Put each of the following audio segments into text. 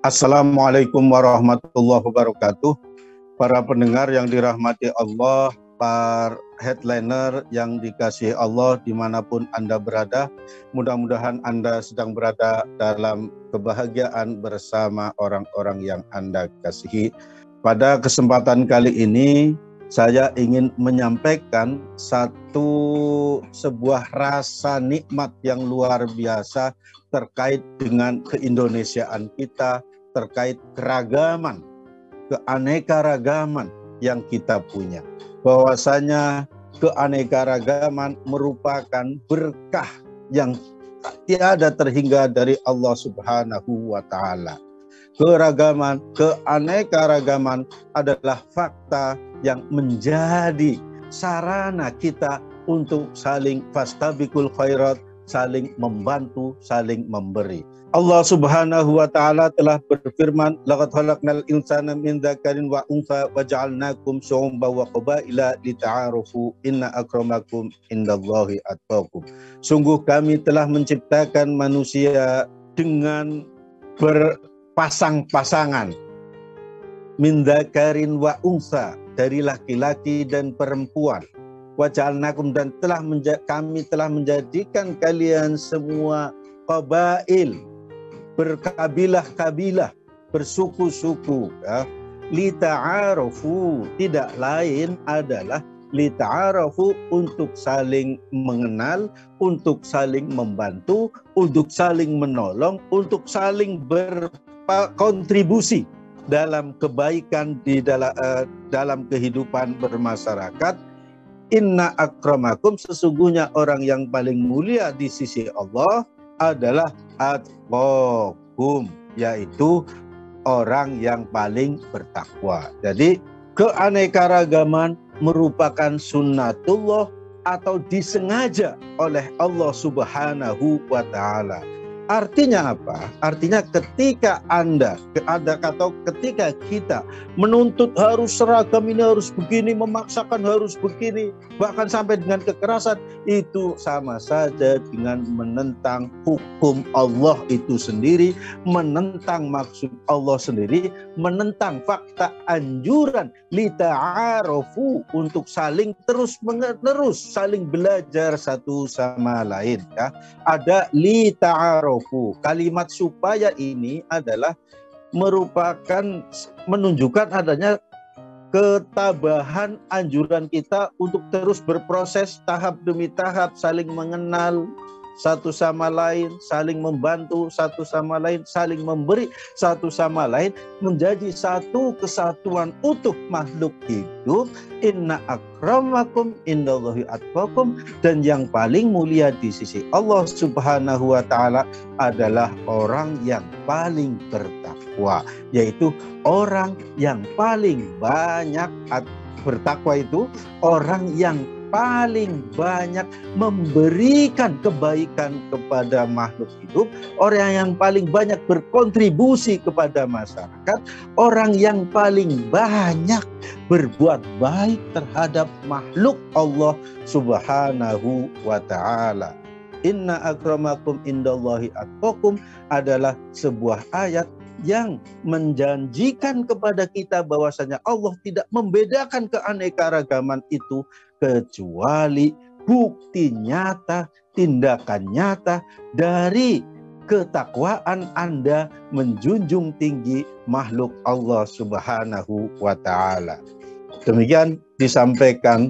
Assalamualaikum warahmatullahi wabarakatuh. Para pendengar yang dirahmati Allah, para headliner yang dikasihi Allah dimanapun Anda berada, mudah-mudahan Anda sedang berada dalam kebahagiaan bersama orang-orang yang Anda kasihi. Pada kesempatan kali ini, saya ingin menyampaikan sebuah rasa nikmat yang luar biasa terkait dengan keindonesiaan kita, terkait keragaman, keanekaragaman yang kita punya. Bahwasanya keanekaragaman merupakan berkah yang tiada terhingga dari Allah Subhanahu wa Ta'ala. Keragaman, keanekaragaman adalah fakta yang menjadi sarana kita untuk saling fastabiqul khairat, saling membantu, saling memberi. Allah Subhanahu wa Ta'ala telah berfirman, laqad khalaqnal insana min dzakarin wa untha wa ja'alnakum syu'uban wa qabaila lita'arufu inna akramakum indallahi atqakum. Sungguh kami telah menciptakan manusia dengan berpasang-pasangan, min dzakarin wa untha, dari laki-laki dan perempuan. Wa ja'alnakum, dan kami telah menjadikan kalian semua qabail, berkabilah-kabilah, bersuku-suku, ya. Lita'arufu, tidak lain adalah lita'arufu, untuk saling mengenal, untuk saling membantu, untuk saling menolong, untuk saling berkontribusi dalam kebaikan di dalam kehidupan bermasyarakat. Inna akramakum, sesungguhnya orang yang paling mulia di sisi Allah adalah atqakum, yaitu orang yang paling bertakwa. Jadi keanekaragaman merupakan sunnatullah atau disengaja oleh Allah Subhanahu wa Ta'ala. Artinya apa? Artinya ketika ketika kita menuntut harus seragam, ini harus begini, memaksakan harus begini, bahkan sampai dengan kekerasan, itu sama saja dengan menentang hukum Allah itu sendiri, menentang maksud Allah sendiri, menentang fakta anjuran lita'arufu, untuk saling terus-menerus saling belajar satu sama lain, ya. Ada lita'arufu. Kalimat supaya ini adalah merupakan menunjukkan adanya ketabahan anjuran kita untuk terus berproses tahap demi tahap, saling mengenal satu sama lain, saling membantu satu sama lain, saling memberi satu sama lain, menjadi satu kesatuan utuh makhluk hidup. Inna akramakum indallahi atqakum, dan yang paling mulia di sisi Allah Subhanahu wa Ta'ala adalah orang yang paling bertakwa, yaitu orang yang paling banyak bertakwa, itu orang yang paling banyak memberikan kebaikan kepada makhluk hidup, orang yang paling banyak berkontribusi kepada masyarakat, orang yang paling banyak berbuat baik terhadap makhluk Allah Subhanahu wa Ta'ala. Inna akramakum indallahi atqakum adalah sebuah ayat yang menjanjikan kepada kita bahwasanya Allah tidak membedakan keanekaragaman itu, kecuali bukti nyata, tindakan nyata dari ketakwaan Anda menjunjung tinggi makhluk Allah Subhanahu wa Ta'ala. Demikian disampaikan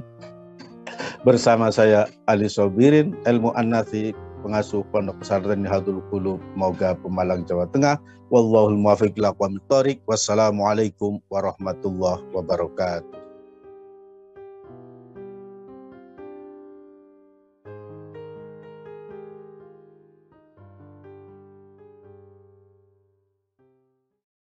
bersama saya Ali Sobirin, ilmu an-nafi, pengasuh Pondok Pesantren Nihadul Qulub, Moga Pemalang, Jawa Tengah. Wallahul muwaffiq ila aqwamit thoriq. Wassalamualaikum warahmatullahi wabarakatuh.